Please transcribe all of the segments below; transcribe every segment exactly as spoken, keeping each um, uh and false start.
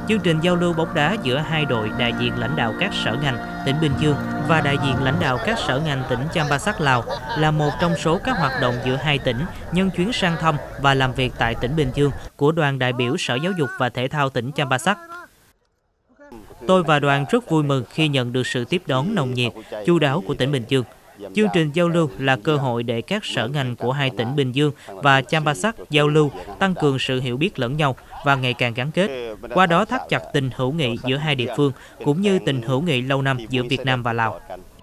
Chương trình giao lưu bóng đá giữa hai đội đại diện lãnh đạo các sở ngành tỉnh Bình Dương và đại diện lãnh đạo các sở ngành tỉnh Champasak, Lào là một trong số các hoạt động giữa hai tỉnh nhân chuyến sang thăm và làm việc tại tỉnh Bình Dương của đoàn đại biểu Sở Giáo dục và Thể thao tỉnh Champasak. Tôi và đoàn rất vui mừng khi nhận được sự tiếp đón nồng nhiệt, chu đáo của tỉnh Bình Dương. Chương trình giao lưu là cơ hội để các sở ngành của hai tỉnh Bình Dương và Champasak giao lưu, tăng cường sự hiểu biết lẫn nhau và ngày càng gắn kết. Qua đó thắt chặt tình hữu nghị giữa hai địa phương, cũng như tình hữu nghị lâu năm giữa Việt Nam và Lào.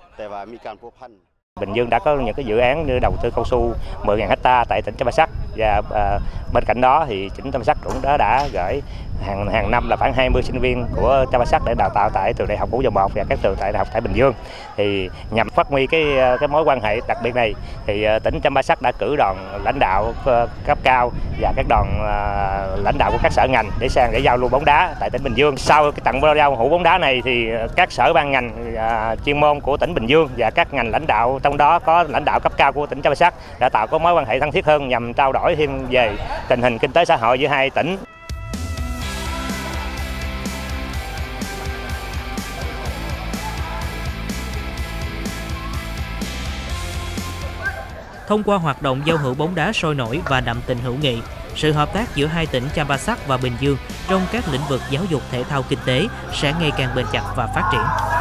Bình Dương đã có những cái dự án như đầu tư cao su mười nghìn hecta tại tỉnh Champasak, và uh, bên cạnh đó thì tỉnh Champasak cũng đã, đã gửi hàng hàng năm là khoảng hai mươi sinh viên của Champasak để đào tạo tại trường đại học Vũ Dầu Một và các trường tại đại học tại Bình Dương. Thì nhằm phát huy cái cái mối quan hệ đặc biệt này, thì uh, tỉnh Champasak đã cử đoàn lãnh đạo uh, cấp cao và các đoàn uh, lãnh đạo của các sở ngành để sang để giao lưu bóng đá tại tỉnh Bình Dương. Sau cái tặng giao hữu bóng đá này thì các sở ban ngành uh, chuyên môn của tỉnh Bình Dương và các ngành lãnh đạo, trong đó có lãnh đạo cấp cao của tỉnh Champasak, đã tạo có mối quan hệ thân thiết hơn nhằm trao đổi thêm về tình hình kinh tế xã hội giữa hai tỉnh. Thông qua hoạt động giao hữu bóng đá sôi nổi và đậm tình hữu nghị, sự hợp tác giữa hai tỉnh Champasak và Bình Dương trong các lĩnh vực giáo dục, thể thao, kinh tế sẽ ngày càng bền chặt và phát triển.